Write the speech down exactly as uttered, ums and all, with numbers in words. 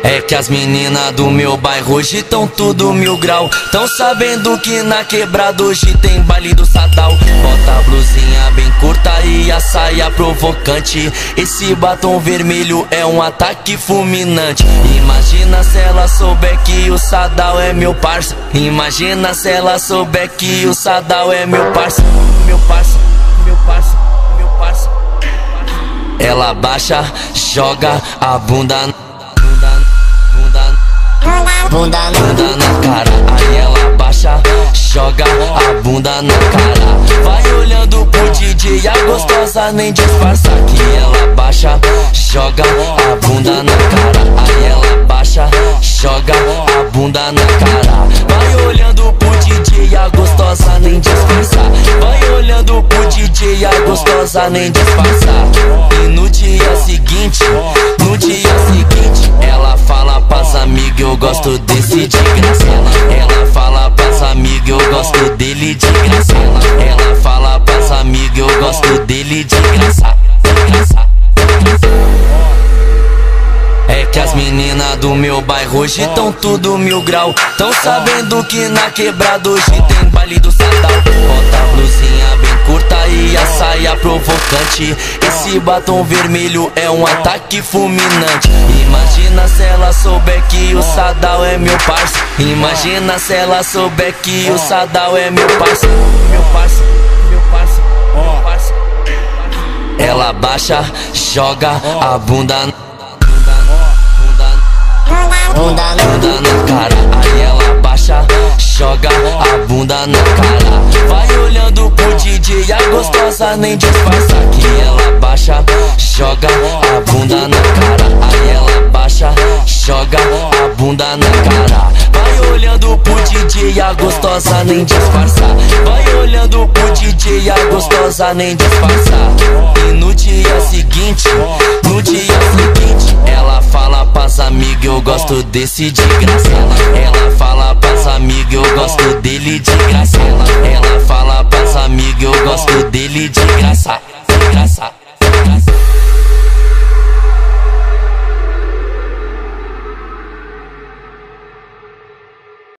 É que as meninas do meu bairro hoje tão tudo mil grau. Tão sabendo que na quebrada hoje tem baile do Sadal. Bota a blusinha bem curta e a saia provocante. Esse batom vermelho é um ataque fulminante. Imagina se ela souber que o Sadal é meu parça. Imagina se ela souber que o Sadal é meu parça. Meu parça, meu parça, meu parça. Ela baixa, joga a bunda, bunda, bunda, bunda, bunda na cara. Aí ela baixa, joga a bunda na cara. Vai olhando pro D J, a gostosa nem disfarça. Que ela baixa, joga a bunda na cara. Aí ela baixa, joga a bunda na cara. Vai olhando pro D J, a gostosa nem disfarça. Vai olhando pro D J, a gostosa nem disfarça. E no dia seguinte, no dia seguinte, ela fala pras amigas, eu gosto desse de graça. Ela fala pras amigas, eu gosto dele de graça. Ela fala pras amigas, eu gosto dele de graça. De graça. É que as meninas do meu bairro hoje tão tudo mil grau. Tão sabendo que na quebrada hoje tem baile do Sadal. Bota a blusinha bem curta e a saia provocante. Esse batom vermelho é um ataque fulminante. Imagina se ela souber que o Sadal é meu parça. Imagina se ela souber que o Sadal é meu parça. Meu parça, meu parça, meu parça. Ela baixa, joga a bunda, bunda, bunda na cara. Aí ela baixa, joga a bunda na cara. Vai olhando pro D J, a gostosa nem disfarça. Que ela baixa, joga a bunda na cara. Aí ela baixa, joga a bunda na cara. Vai olhando pro D J, a gostosa nem disfarça. Vai olhando pro D J, a gostosa nem disfarça. E no dia seguinte, no dia seguinte, ela fala pras amigas, eu gosto desse de graça. Ela fala pras amigas, eu gosto dele de graça. Ela fala pras amigas, eu gosto dele de graça. De graça.